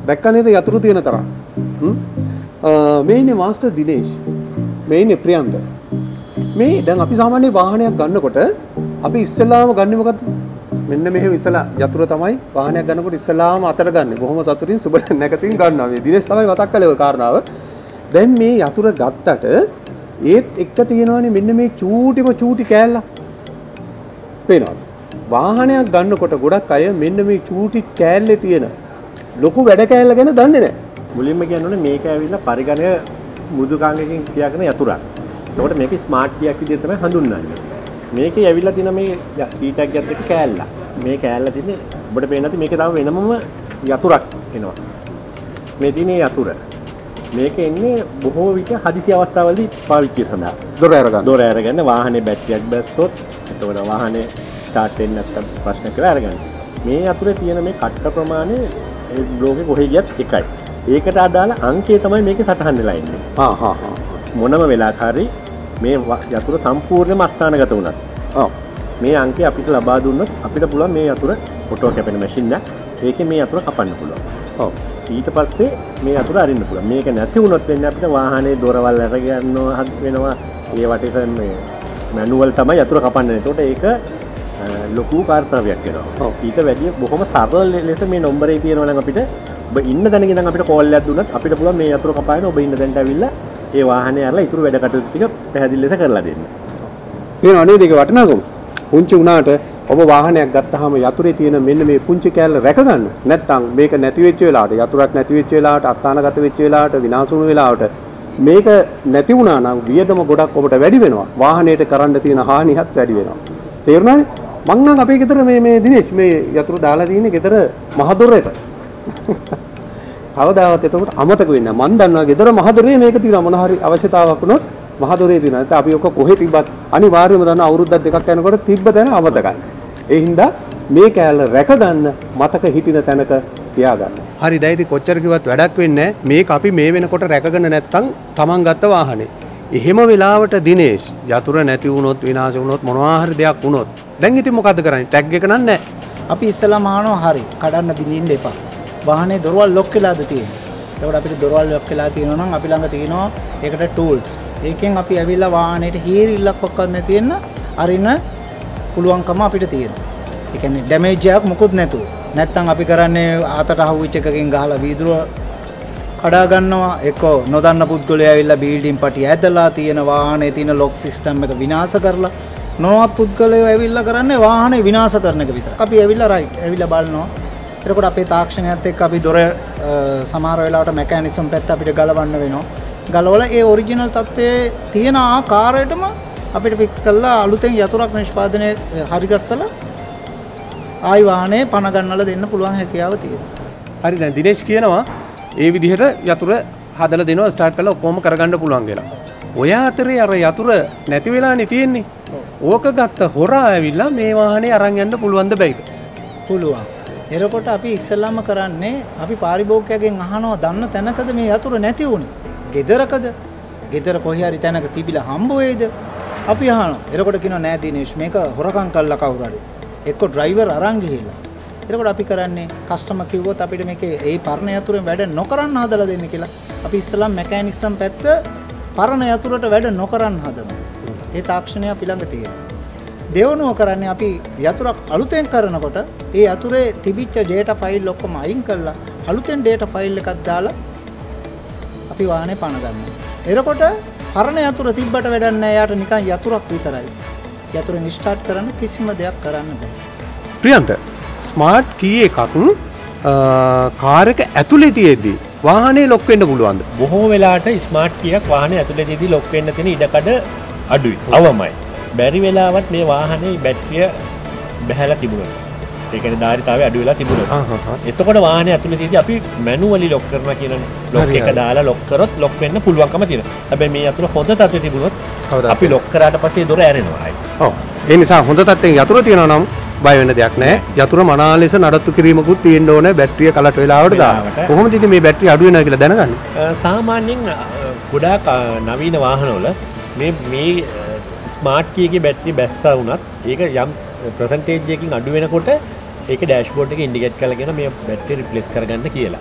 දැක්ක නේද යතුරු තියෙන තරම්. මේ ඉන්නේ මාස්ටර් දිනේෂ්. මේ ඉන්නේ ප්‍රියන්ත. මේ දැන් අපි සාමාන්‍ය වාහනයක් ගන්නකොට අපි ඉස්සෙල්ලාම ගන්නේ මොකද්ද? මෙන්න මෙහෙම ඉස්සලා යතුරු තමයි වාහනයක් ගන්නකොට ඉස්සලාම අතට ගන්න. බොහොම සතුටින් සුබ නැකතින් ගන්නවා. මේ දිනේෂ් තමයි මතක් කළේ ඔය කාරණාව. දැන් මේ යතුරු ගත්තට ඒත් එක්ක තියෙනවනේ මෙන්න මේ චූටි කෑල්ල. පේනවද? වාහනයක් ගන්නකොට ගොඩක් අය මෙන්න මේ චූටි කෑල්ලේ තියෙන ලොකු වැඩ කෑල්ල ගැන දන්නේ නැහැ. මුලින්ම කියනෝනේ මේක ඇවිල්ලා පරිගණක මෘදුකාංගකින් ක්‍රියා කරන යතුරක්. ඒකට මේක ස්මාර්ට් කීයක් විදිහට තමයි හඳුන්වන්නේ. මේකේ ඇවිල්ලා තියෙන මේ කීටක් ගැත් එක කෑල්ල. මේ කෑල්ල තියෙන්නේ ඔබට පේන්නේ නැති මේකේ තව වෙනමම යතුරක් එනවා. මේ තියෙන්නේ යතුර. මේක එන්නේ බොහෝ විට හදිසි අවස්ථාවලදී පාවිච්චිය සඳහා. දොර අරගන්න වාහනේ බැටරියක් බැස්සොත් එතකොට වාහනේ ස්ටාර්ට් වෙන්නේ නැත්නම් ප්‍රශ්න කරලා අරගන්න. මේ යතුරේ තියෙන මේ කට්ට ප්‍රමාණය ඒ බ්ලොගේ කොහෙ ගියත් එකයි. ඒකට අදාළ අංකය තමයි මේකේ සටහන් වෙලා ඉන්නේ. මොනම වෙලාවකරි මේ යතුර සම්පූර්ණයෙන්ම අස්ථානගත වුණත්. මේ අංකය අපිට ලබා දුන්නොත් අපිට පුළුවන් මේ යතුර ෆොටෝ කැපෙන මැෂින් එකක් ඒකේ මේ යතුර කපන්න පුළුවන්. ඊට පස්සේ මේ යතුර අරින්න පුළුවන්. මේක නැති වුණොත් වෙන්නේ අපිට වාහනේ දොරවල් අරගෙන වෙනවා. ඒ වටේට මේ මැනුවල් තමයි යතුර කපන්නේ. ඒකට ඒක ලොකු කාර්යයක් වෙනවා. ඊට වැඩිය බොහොම සරල ලෙස මේ නම්බරේ තියෙනවා නම් අපිට ඔබ ඉන්න තැනක ඉඳන් අපිට කෝල් එකක් දුන්නත් අපිට පුළුවන් මේ යතුර කපාගෙන ඔබ ඉන්න තැනට ඇවිල්ලා ඒ වාහනේ අරලා ඊටු වැඩ කටයුතු ටික පැහැදිලි ලෙස කරලා දෙන්න. පේනව නේද ඒක වටිනාකම? පුංචි වුණාට ඔබ වාහනයක් ගත්තාම යතුරේ තියෙන මෙන්න මේ පුංචි කෑල්ල රැක ගන්න. නැත්නම් මේක නැති වෙච්ච වෙලාවට, යතුරක් නැති වෙච්ච වෙලාවට, අස්ථානගත වෙච්ච වෙලාවට, විනාශ වුණු වෙලාවට මේක නැති වුණා නම් වියදම ගොඩක් ඔබට වැඩි වෙනවා. වාහනයට කරන්න තියෙන හානියත් වැඩි වෙනවා. තේරුණානේ? මං නම් අපේ ගෙදර මේ දිනේෂ් මේ යතුරු දාලා තියෙන්නේ ගෙදර මහදොරේට. කවදාවත් එතකොට අමතක වෙන්නේ නැහැ. මං දන්නවා ගෙදර මහදොරේ මේක තියෙනවා. මොන හරි අවශ්‍යතාවයක් වුණොත් මහදොරේ තියෙනවා. නැත්නම් අපි ඔක කොහෙ තිබ්බත් අනිවාර්යයෙන්ම දන්නවා අවුරුද්දක් දෙකක් යනකොට තිබ්බ තැන අමතකයි. ඒ හින්දා මේ කෑල්ල රැක ගන්න මතක හිටින තැනක තියාගන්න. හරි දැන් ඉතින් කොච්චර කිව්වත් වැඩක් වෙන්නේ නැහැ. මේක අපි මේ වෙනකොට රැකගෙන නැත්නම් Taman ගත්ත වාහනේ. එහෙම වෙලාවට දිනේෂ් යතුරු නැති වුණොත් විනාශ වුණොත් මොනවා හරි දෙයක් වුණොත් දැන් ඉතින් මොකද්ද කරන්නේ? ටැග් එක නෑ. අපි ඉස්සෙල්ලාම අහනවා හරි කඩන්න බින්දින්න එපා. වාහනේ දොරවල් ලොක් වෙලාද තියෙන්නේ. ඒකට අපිට දොරවල් ලොක් වෙලා තියෙනවා නම් අපි ළඟ තියෙනවා ඒකට ටූල්ස්. ඒකෙන් අපි ඇවිල්ලා වාහනේට හීරිල්ලක් ඔක්කොත් නැති වෙන්න අරින්න පුළුවන්කම අපිට තියෙනවා. ඒ කියන්නේ ඩැමේජ් එකක් මොකුත් නැතුව. නැත්තම් අපි කරන්නේ අතට අහුවිච්ච එකකින් ගහලා වීදුරුව කඩා ගන්නවා. එක්ක නොදන්න පුද්ගලයා ඇවිල්ලා බිල්ඩින් පටි ඇදලා තියෙන වාහනේ තියෙන ලොක් සිස්ටම් එක විනාශ කරලා නොවත් පුද්ගලයෝ ඇවිල්ලා කරන්නේ වාහනේ විනාශ කරන එක විතරයි. අපි ඇවිල්ලා රයිට් ඇවිල්ලා බලනවා. එතකොට අපේ තාක්ෂණයත් එක්ක අපි දොර සමහර වෙලාවට මෙකැනිසම් පැත්ත අපිට ගලවන්න වෙනවා. ගලවලා ඒ ඔරිජිනල් තත්ත්වයේ තියෙන ආකාරයටම අපිට ෆික්ස් කරලා අලුතෙන් යතුරක් නිෂ්පාදනය හරි ගස්සලා ආයි වාහනේ පණ ගන්නලා දෙන්න පුළුවන් හැකියාව තියෙනවා. හරි දැන් දිනේෂ් කියනවා ඒ විදිහට යතුර හදලා දෙනවා ස්ටාර්ට් කරලා ඔක්කොම කරගන්න පුළුවන් කියලා. ඔය අතරේ අර යතුර නැති වෙලානේ තියෙන්නේ. ඕක ගත්ත හොරා ඇවිල්ලා මේ වාහනේ අරන් යන්න පුළුවන්ද බැයිද? පුළුවන්. එතකොට අපි ඉස්සෙල්ලාම කරන්නේ අපි පාරිභෝගිකයන්ගෙන් අහනවා දන්න තැනකද මේ යතුර නැති වුනේ? ගෙදරකද? ගෙදර කොහේ හරි තැනක තිබිලා හම්බ වෙයිද? අපි අහනවා. එතකොට කියනවා නෑ දිනේෂ් මේක හොරකම් කළා කවුරු හරි. එක්ක ඩ්‍රයිවර් අරන් ගිහිල්ලා. එතකොට අපි කරන්නේ කස්ටමර් කිව්වොත් අපිට මේකේ ඒ පරණ යතුරෙන් වැඩ නොකරන්න හදලා දෙන්න කියලා. අපි ඉස්සෙල්ලාම මෙකැනිසම් පැත්ත පරණ යතුරට වැඩ නොකරන්න හදනවා. ඒ තාක්ෂණය අපි ළඟ තියෙනවා. දෙවනුව කරන්නේ අපි යතුරක් අලුතෙන් කරනකොට ඒ යතුරේ තිබිච්ච data file ඔක්කොම අයින් කරලා අලුතෙන් data file එකක් දාලා අපි වාහනේ පණ ගන්නවා. එතකොට පරණ යතුර තිබ්බට වැඩක් නැහැ. යාට නිකන් යතුරක් විතරයි. යතුරෙන් ස්ටාර්ට් කරන්න කිසිම දෙයක් කරන්න බෑ. ප්‍රියන්ත ස්මාර්ට් කී එකක් කාර් එක ඇතුලේ තියෙද්දි වාහනේ ලොක් වෙන්න පුළුවන්ද? බොහෝ වෙලාවට ස්මාර්ට් කීයක් වාහනේ ඇතුලේදී ලොක් වෙන්න තියෙන ඉඩකඩ අඩුයි. අවමයි. බැරි වෙලාවත් මේ වාහනේ බැටරිය බහැලා තිබුණා. ඒ කියන්නේ ධාරිතාවය අඩු වෙලා තිබුණා. එතකොට වාහනේ ඇතුලේදී අපි මැනුවලි ලොක් කරනවා කියන ලොක් එක දාලා ලොක් කරොත් ලොක් වෙන්න පුළුවන්කම තියෙනවා. හැබැයි මේ යතුර හොඳ තත්ත්වයේ තිබුණොත් අපි ලොක් කරාට පස්සේ දොර ඇරෙනවා. ඔව්. ඒ නිසා හොඳ තත්ත්වයෙන් යතුර තියෙනවා නම් බය වෙන්න දෙයක් නැහැ. යතුර මනා ලෙස නඩත්තු කිරීමකුත් තියෙන්න ඕනේ බැටරිය කලට වෙලාවට දාන්න. කොහොමද ඉතින් මේ බැටරිය අඩු වෙනවා කියලා දැනගන්නේ? සාමාන්‍යයෙන් ගොඩාක් නවීන වාහනවල මේ ස්මාර්ට් කීයකේ බැටරි බැස්සා වුණත් ඒක යම් පර්සන්ටේජ් එකකින් අඩු වෙනකොට ඒක ඩෑෂ්බෝඩ් එකේ ඉන්ඩිකේට් කරලා කියන මේ බැටරි රිප්ලේස් කරගන්න කියලා.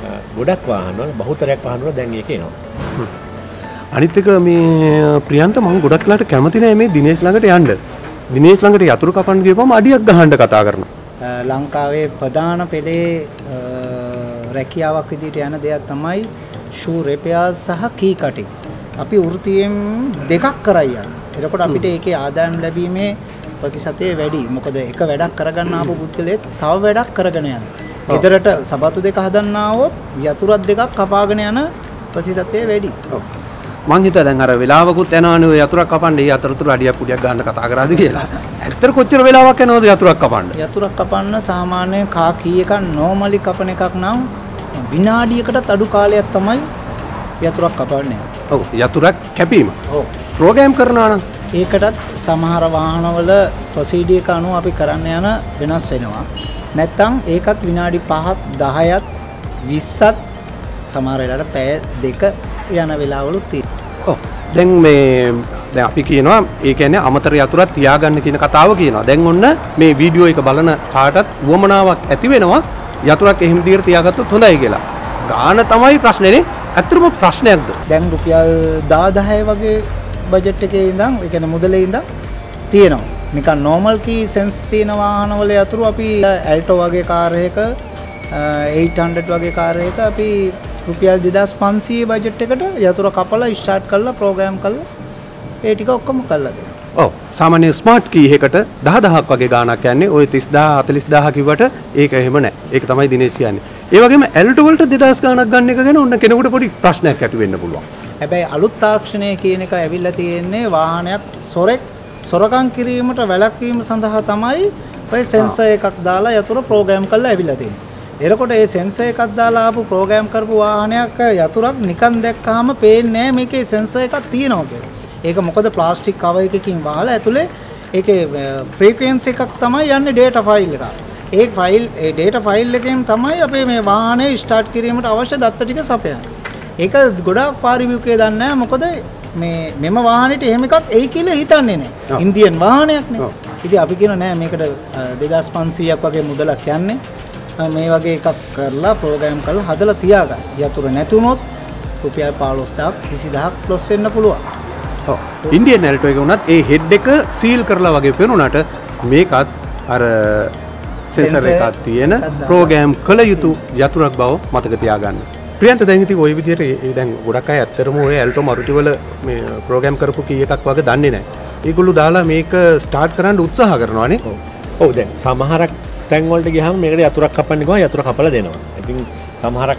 ගොඩක් වාහන වල බහුතරයක් වාහන වල දැන් ඒක එනවා. අනිත් එක මේ ප්‍රියන්ත මම ගොඩක් වෙලාට කැමති නෑ මේ දිනේෂ් ළඟට යන්න. දිනේෂ් ළඟට යතුරු කපන්න ගියපම අඩියක් ගහන්න කතා කරනවා. ලංකාවේ ප්‍රධාන පෙළේ රැකියාවක් විදිහට යන දෙයක් තමයි ෂූ රිපෙයාර්ස් සහ කී කටින්. අපි වෘත්තියෙන් දෙකක් කරයි යන්නේ. එතකොට අපිට ඒකේ ආදායම් ලැබීමේ ප්‍රතිශතය වැඩි. මොකද එක වැඩක් කරගන්න ආපු පුද්ගලයෙක් තව වැඩක් කරගෙන යනවා. ගෙදරට සබතු දෙක හදන්න ආවොත් යතුරක් දෙකක් කපාගෙන යන ප්‍රතිශතය වැඩි. මං හිතා දැන් අර වෙලාවකුත් යනවනේ ඔය යතුරක් කපන්න ඒ අතරතුර අඩියක් පුඩියක් ගන්න කතා කරාද කියලා. ඇත්තට කොච්චර වෙලාවක් යනවද යතුරක් කපන්න? යතුරක් කපන්න සාමාන්‍යයෙන් කා කී එකක් නෝමලි කපන එකක් නම් විනාඩියකටත් අඩු කාලයක් තමයි යතුරක් කපන්නේ. ඔව් යතුරක් කැපීම. ඔව්. ප්‍රෝග්‍රෑම් කරනවා නම් ඒකටත් සමහර වාහනවල ප්‍රොසීඩියර් එක අනුව අපි කරන්න යන වෙනස් වෙනවා. නැත්තම් ඒකත් විනාඩි 5ක් 10ක් 20ක් සමහර වෙලාවට පැය දෙක යන වෙලාවලුත් තියෙනවා. ඔව්. දැන් දැන් අපි කියනවා ඒ කියන්නේ අමතර යතුරක් තියාගන්න කියන කතාව කියනවා. දැන් ඔන්න මේ වීඩියෝ එක බලන කාටත් වමනාවක් ඇති වෙනවා යතුරක් එහෙම දිගට තියාගත්තොත් හොඳයි කියලා. ගාන තමයි ප්‍රශ්නේනේ. ඇත්තටම ප්‍රශ්නයක්ද? දැන් රුපියල් 10 වගේ බජට් එකේ ඉඳන් ඒ කියන්නේ මුදලේ ඉඳන් තියෙනවා. නිකන් normal key sense තියෙන වාහනවල යතුරු අපි Alto වගේ කාර් එක 800 වගේ කාර් එක අපි රුපියල් 2500 බජට් එකට යතුරු කපලා ස්ටාර්ට් කරලා ප්‍රෝග්‍රෑම් කරලා ඒ ටික ඔක්කොම කරලා දෙනවා. ඔව්. සාමාන්‍ය ස්මාර්ට් කී එකකට 10000ක් වගේ ගාණක් යන්නේ. ඔය 30000 40000 කිව්වට ඒක එහෙම නැහැ. ඒක තමයි දිනේෂ් කියන්නේ. ඒ වගේම Alto වලට 2000 ගාණක් ගන්න එක ගැන ඔන්න කෙනෙකුට පොඩි ප්‍රශ්නයක් ඇති වෙන්න පුළුවන්. හැබැයි අලුත් තාක්ෂණය කියන එක ඇවිල්ලා තියෙන්නේ වාහනයක් සොරකම් කිරීමට වැළැක්වීම සඳහා තමයි ඔය සෙන්සර් එකක් දාලා යතුරු ප්‍රෝග්‍රෑම් කරලා ඇවිල්ලා තියෙන්නේ. එතකොට ඒ සෙන්සර් එකක් දාලා ආපු ප්‍රෝග්‍රෑම් කරපු වාහනයක් යතුරක් නිකන් දැක්කහම පේන්නේ නැහැ මේකේ සෙන්සර් එකක් තියෙනවා කියලා. ඒක මොකද ප්ලාස්ටික් කවර් එකකින් වහලා ඇතුලේ ඒකේ ෆ්‍රීකවෙන්සි එකක් තමයි යන්නේ ඩේටා ෆයිල් එක. ඒ ඩේටා ෆයිල් එකෙන් තමයි අපේ මේ වාහනේ ස්ටාර්ට් කිරීමට අවශ්‍ය දත්ත ටික සපයන්නේ. ඒක ගොඩාක් පාරිභෝගිකයෝ දන්නේ නැහැ මොකද මෙම වාහනේට එහෙම එකක් එයි කියලා හිතන්නේ නැහැ. ඉන්දියන් වාහනයක් නේ. ඉතින් අපි කියන නෑ මේකට 2500ක් වගේ මුදලක් යන්නේ. මේ වගේ එකක් කරලා ප්‍රෝග්‍රෑම් කරලා හදලා තියාගන්න. යතුරු නැතුනොත් රුපියල් 15000ක් 20000ක් ප්ලස් වෙන්න පුළුවන්. ඔව්. ඉන්දියන් Alto එක උනත් ඒ හෙඩ් එක සීල් කරලා වගේ පෙනුනට මේකත් අර සෙන්සර් එකක් තියෙන ප්‍රෝග්‍රෑම් කළ යුතු යතුරක් බව මතක තියාගන්න. ප්‍රියන්ත දැන් ඉතින් ওই විදිහට දැන් ගොඩක් අය ඇත්තටම ඔය Alto Maruti වල මේ ප්‍රෝග්‍රෑම් කරපු කී එකක් වගේ දන්නේ නැහැ. ඒගොල්ලෝ දාලා මේක ස්ටාර්ට් කරන්න උත්සාහ කරනවානේ. ඔව් දැන් සමහරක් තැන් වලට ගියාම මේකට යතුරක් කපන්න ගියාම යතුර කපලා දෙනවා. ඉතින් සමහරක්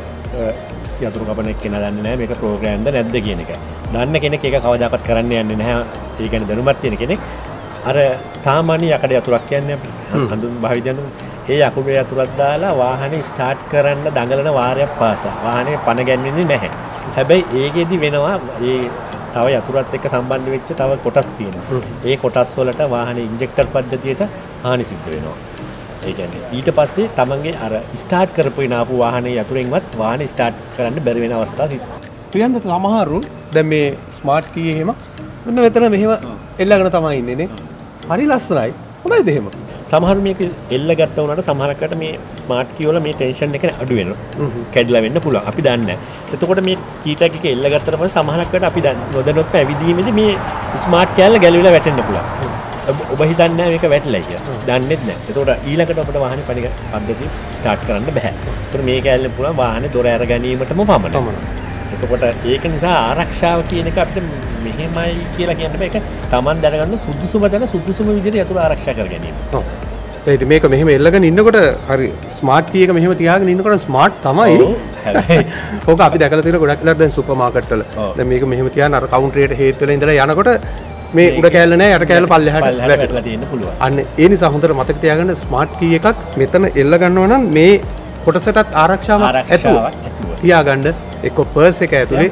යතුරු කපන එක්කෙනා දන්නේ නැහැ මේක ප්‍රෝග්‍රෑම්ද නැද්ද කියන එක. දන්න කෙනෙක් ඒක කවදාකවත් කරන්න යන්නේ නැහැ. ඒ කියන්නේ දැනුමක් තියෙන කෙනෙක්. අර සාමාන්‍ය යකඩ යතුරක් කියන්නේ අපි හඳුන් භාවිතයන් ඒ යකුඩ යතුරක් දාලා වාහනේ ස්ටාර්ට් කරන්න දඟලන වාරයක් පාසා වාහනේ පණ ගැන්වෙන්නේ නැහැ. හැබැයි ඒකෙදි වෙනවා ඒ තව යතුරත් එක්ක සම්බන්ධ වෙච්ච තව කොටස් තියෙනවා. ඒ කොටස් වලට වාහනේ ඉන්ජෙක්ටර් පද්ධතියට හානි සිද්ධ වෙනවා. ඒ කියන්නේ ඊට පස්සේ තමන්ගේ අර ස්ටාර්ට් කරපුවේ නාපු වාහනේ යතුරෙන්වත් වාහනේ ස්ටාර්ට් කරන්න බැරි වෙන අවස්ථා තියෙනවා. ප්‍රියන්ත සමහරු දැන් මේ ස්මාර්ට් කී එහෙම මෙන්න මෙතන මෙහෙම එල්ලගෙන තමයි ඉන්නේ නේ. හරි ලස්සනයි. හොඳයිද එහෙම? සමහර මේක එල්ල ගත්ත වුණාට සමහරකට මේ ස්මාර්ට් කී වල මේ ටෙන්ෂන් එක අඩු වෙනවා. කැඩලා වෙන්න පුළුවන්. අපි දන්නේ නැහැ. එතකොට මේ කී ටැග් එක එල්ල ගත්තට පස්සේ සමහරකට අපි නොදැනුවත් ඇවිදීමේදී මේ ස්මාර්ට් කෑල්ල ගැලවිලා වැටෙන්න පුළුවන්. ඔබ හිතන්නේ නැහැ මේක වැටලා කියලා. දන්නේත් නැහැ. එතකොට ඊළඟට අපිට වාහනේ පණික පද්ධතිය ස්ටාර්ට් කරන්න බෑ. ඒතර මේ කෑල්ලෙන් පුළුවන් වාහනේ දොර අර ගැනීමටම පමණයි. එතකොට ඒක නිසා ආරක්ෂාව කියන එක අපිට මෙහෙමයි කියලා කියන්න බෑ. ඒක Taman දැනගන්න සුදුසුම විදිහට යතුරු ආරක්ෂා කර ගැනීම. ඔව්. ඒ ඉතින් මේක මෙහෙම එල්ලගෙන ඉන්නකොට හරි ස්මාර්ට් කී එක මෙහෙම තියාගෙන ඉන්නකොට ස්මාර්ට් තමයි. ඔව්. හැබැයි ඕක අපි දැකලා තියෙන ගොඩක් වෙලාවට දැන් සුපර් මාකට් වල. දැන් මේක මෙහෙම තියාන අර කවුන්ටරේට හේත් වෙලා ඉඳලා යනකොට මේ උඩ කෑල්ල නැහැ යට කෑල්ල පල්ලෙහාට වැටලා තියෙන්න පුළුවන්. අන්න ඒ නිසා හොඳට මතක තියාගන්න ස්මාර්ට් කී එකක් මෙතන එල්ල ගන්නවා නම් මේ කොටසටත් ආරක්ෂාවක් ඇතුව තියාගන්න එක්ක පර්ස් එක ඇතුලේ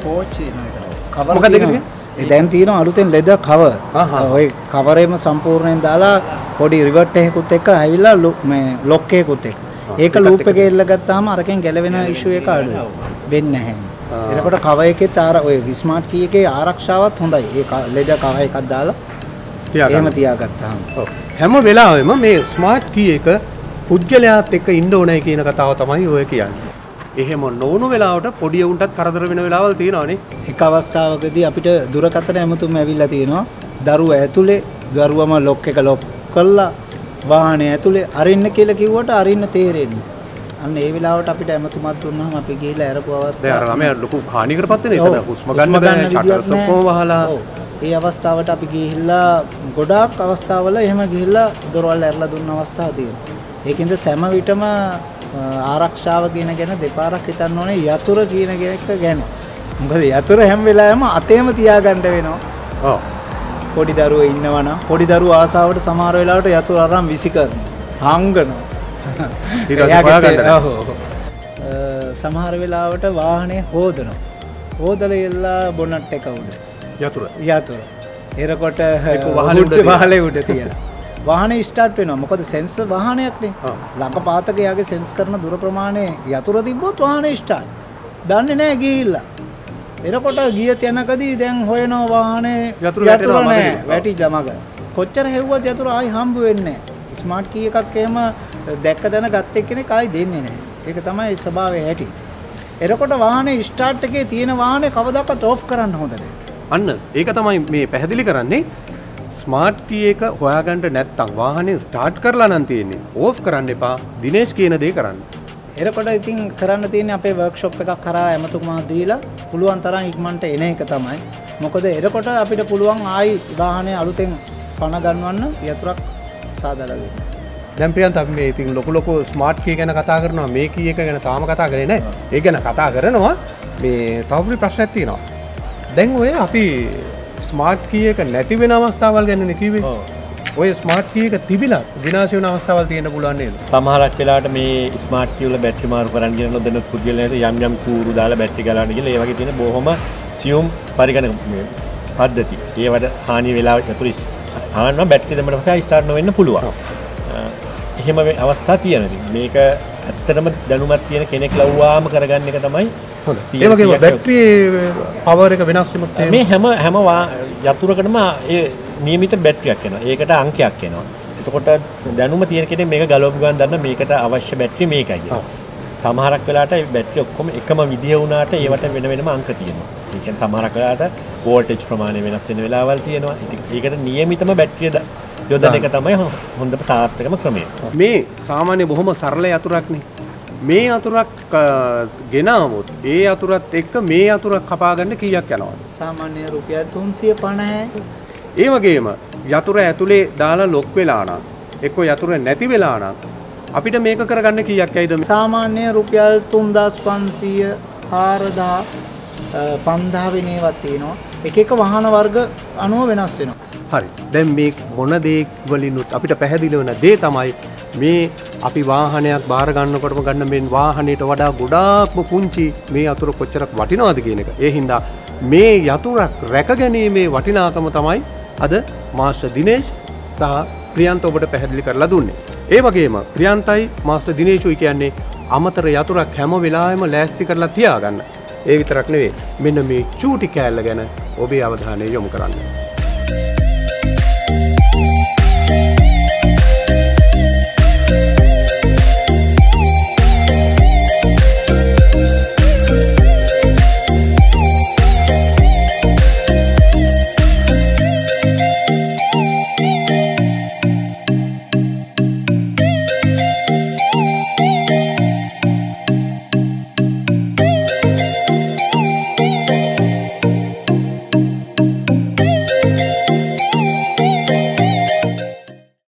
මොකද ඒ දැන් තියෙන අලුතෙන් ලෙදර් කවර්. ඔය කවරේම සම්පූර්ණයෙන් දාලා පොඩි රිවර්ට් එකකුත් එක්ක ඇවිල්ලා මේ ලොක් එකකුත් එක්ක. ඒක ලූප් එකේ එල්ල ගත්තාම අරකින් ගැලවෙන ඉෂුව එක අඩුයි. වෙන්නේ නැහැ. එතකොට කවර් එකෙත් ඔය ස්මාර්ට් කී එකේ ආරක්ෂාවත් හොඳයි. ඒ ලෙදර් කවර් එකක් දාලා එහෙම තියාගත්තාම. ඔව්. හැම වෙලාවෙම මේ ස්මාර්ට් කී එක පුද්ගලයාත් එක්ක ඉන්න ඕනයි කියන කතාව තමයි ඔය කියන්නේ. එහෙම නොවුණු වෙලාවට පොඩි උන්ටත් කරදර වෙන වෙලාවල් තියෙනවානේ. එක අවස්ථාවකදී අපිට දුරකථන ඇමතුම් ඇවිල්ලා තියෙනවා. දරුවා ඇතුලේ දරුවම ලොක් එක ලොක් කළා වාහනේ ඇතුලේ අරින්න කියලා කිව්වට අරින්න තේරෙන්නේ. අන්න ඒ වෙලාවට අපිට ඇමතුමක් දුන්නාම අපි ගිහිල්ලා අරපු අවස්ථාව. දැන් අර ළමයා ලොකු හානිකරපත් වෙන එක හුස්ම ගන්න බෑ චටර්ස් ඔක්කොම වහලා. ඒ අවස්ථාවට අපි ගිහිල්ලා ගොඩාක් අවස්ථාවල එහෙම ගිහිල්ලා දොරවල් ඇරලා දුන්න අවස්ථා තියෙනවා. ඒකින්ද සෑම විටම ආරක්ෂාව කියන ගැන දෙපාරක් හිතන්න ඕනේ යතුරු කියන එක ගැන. මොකද යතුරු හැම වෙලාවෙම අතේම තියාගන්න වෙනවා. ඔව්. පොඩි දරුවෝ ඉන්නවනම් පොඩි දරුවෝ ආසාවට සමහර වෙලාවට යතුරු අරන් විසි කරනවා. හංගනවා. සමහර වෙලාවට වාහනේ හොදනවා. හොදලා ඉල්ලා බොනට් එක උඩ. යතුරු. එරකොට වහලේ උඩ තියලා. වාහනේ ස්ටාර්ට් වෙනවා. මොකද සෙන්සර් වාහනයක් නේ. ළඟපාතක යාගේ සෙන්ස් කරන දුර ප්‍රමාණය යතුරු තිබ්බොත් වාහනේ ස්ටාර්ට්. දන්නේ නැහැ ගිහිල්ලා. එරකොට ගිය තැනකදී දැන් හොයනවා වාහනේ යතුරු නැහැ. වැටිලා මග. කොච්චර හෙව්වත් යතුරු ආයි හම්බ වෙන්නේ නැහැ. ස්මාර්ට් කී එකක් එහෙම දැක්ක තැන ගත්ත එක්කෙනෙක් ආයි දෙන්නේ නැහැ. ඒක තමයි ස්වභාවය ඇති. එරකොට වාහනේ ස්ටාර්ට් එකේ තියෙන වාහනේ කවදාකවත් ඕෆ් කරන්න හොඳ නැහැ. අන්න ඒක තමයි මේ පැහැදිලි කරන්නේ. ස්මාර්ට් කී එක හොයාගන්න නැත්නම් වාහනේ ස්ටාර්ට් කරලා නම් තියෙන්නේ. ඕෆ් කරන්න එපා. දිනේෂ් කියන දේ කරන්න. එරකොට ඉතින් කරන්න තියෙන්නේ අපේ වර්ක්ෂොප් එකක් කරා ඇමතුමා දීලා පුළුවන් තරම් ඉක්මනට එන එක තමයි. මොකද එරකොට අපිට පුළුවන් ආයි වාහනේ අලුතෙන් පණ ගන්නවන්න යතුරක් සාදලා දෙන්න. දැන් ප්‍රියන්ත අපි මේ ඉතින් ලොකු ස්මාර්ට් කී ගැන කතා කරනවා. මේ කී එක ගැන තාම කතා කරේ නැහැ. ඒ ගැන කතා කරනවා. මේ තව පොඩි ප්‍රශ්නයක් තියෙනවා. දැන් ඔය අපි ස්මාර්ට් කී එක නැති වෙන අවස්ථාවල් ගැන නේ කිව්වේ. ඔය ස්මාර්ට් කී එක තිබිලා විනාශ වෙන අවස්ථාවල් තියෙන්න පුළුවන් නේද? සමහරක් වෙලාවට මේ ස්මාර්ට් කී වල බැටරි මාරු කරන්න කියන නොදැන පුද්ගලයන්ට යම් කූරු දාලා බැටරි ගලවන්න කියලා ඒ වගේ තියෙන බොහොම සියුම් පරිගණක පද්ධති. ඒවට හානි වෙලා යතුරු ආන්න බැටරි දෙමඩ පස්සේ ස්ටාර්ට් නොවෙන්න පුළුවන්. එහෙම අවස්ථා තියෙනවා. මේක ඇත්තටම දැනුමක් තියෙන කෙනෙක් ලව්වාම කරගන්න එක තමයි හොඳ. ඒ වගේම බැටරි පවර් එක වෙනස් වෙනත් මේ හැම යතුරකටම ඒ නියමිත බැටරියක් එනවා. ඒකට අංකයක් එනවා. එතකොට දැනුම තියෙන කෙනෙක් මේක ගලවපු ගමන් දන්න මේකට අවශ්‍ය බැටරි මේකයි කියලා. සමහරක් වෙලාවට මේ බැටරි ඔක්කොම එකම විදිය වුණාට ඒවට වෙනම අංක තියෙනවා. ඒ කියන්නේ සමහරක් වෙලාවට වෝල්ටේජ් ප්‍රමාණය වෙනස් වෙන වෙලාවල් තියෙනවා. ඉතින් ඒකට නියමිතම බැටරිය යොදන එක තමයි හොඳම සාර්ථකම ක්‍රමය. මේ සාමාන්‍ය බොහොම සරල යතුරක්නේ. මේ යතුරක් ගෙනාවොත් ඒ යතුරත් එක්ක මේ යතුරක් කපා ගන්න කීයක් යනවද? සාමාන්‍ය රුපියල් 350යි. ඒ වගේම යතුර ඇතුලේ දාලා ලොක් වෙලා නම් එක්ක යතුර නැති වෙලා නම් අපිට මේක කරගන්න කීයක් ඇයිද? සාමාන්‍ය රුපියල් 3500 4000 5000 වෙනේවත් තියෙනවා. එක වාහන වර්ග අනුව වෙනස් වෙනවා. හරි. දැන් මේ මොන දේ වලිනුත් අපිට පැහැදිලි වෙන දේ තමයි මේ අපි වාහනයක් බාර ගන්නකොටම ගන්න මේ වාහනයට වඩා ගොඩාක්ම පුංචි මේ යතුරු කොච්චරක් වටිනවද කියන එක. ඒ හින්දා මේ යතුරක් රැකගැනීමේ වටිනාකම තමයි අද මාස්ටර් දිනේෂ් සහ ප්‍රියන්ත ඔබට පැහැදිලි කරලා දුන්නේ. ඒ වගේම ප්‍රියන්තයි මාස්ටර් දිනේෂුයි කියන්නේ අමතර යතුරක් හැම වෙලාවෙම ලෑස්ති කරලා තියාගන්න. ඒ විතරක් නෙවෙයි මෙන්න මේ චූටි කෑල්ල ගැන ඔබේ අවධානය යොමු කරන්න.